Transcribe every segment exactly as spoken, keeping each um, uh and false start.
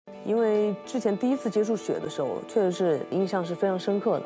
因为之前第一次接触雪的时候，确实是印象是非常深刻的。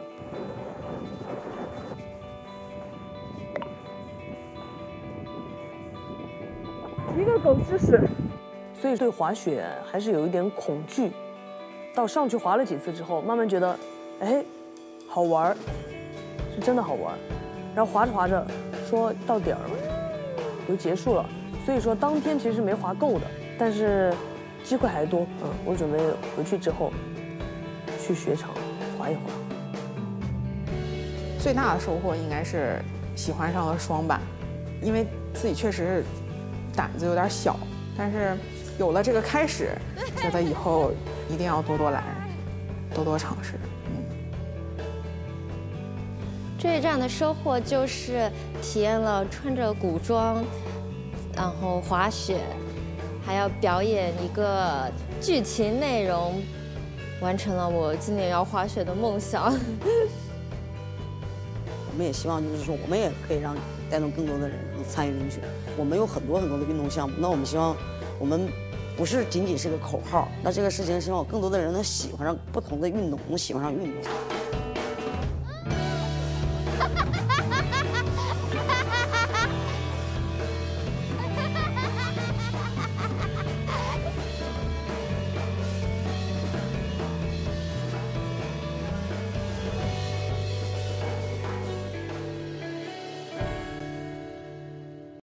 一个狗吃屎， 所以对滑雪还是有一点恐惧。到上去滑了几次之后，慢慢觉得，哎，好玩儿，是真的好玩儿。然后滑着滑着，说到点儿了，就结束了。所以说当天其实没滑够的，但是机会还多。嗯，我准备回去之后去雪场滑一滑。 最大的收获应该是喜欢上了双板，因为自己确实是胆子有点小，但是有了这个开始，觉得以后一定要多多来，多多尝试。嗯， 这一站的收获就是体验了穿着古装，然后滑雪，还要表演一个剧情内容，完成了我今年要滑雪的梦想。 我们也希望就是说，我们也可以让带动更多的人能参与冰雪。我们有很多很多的运动项目，那我们希望我们不是仅仅是个口号，那这个事情希望有更多的人能喜欢上不同的运动，能喜欢上运动。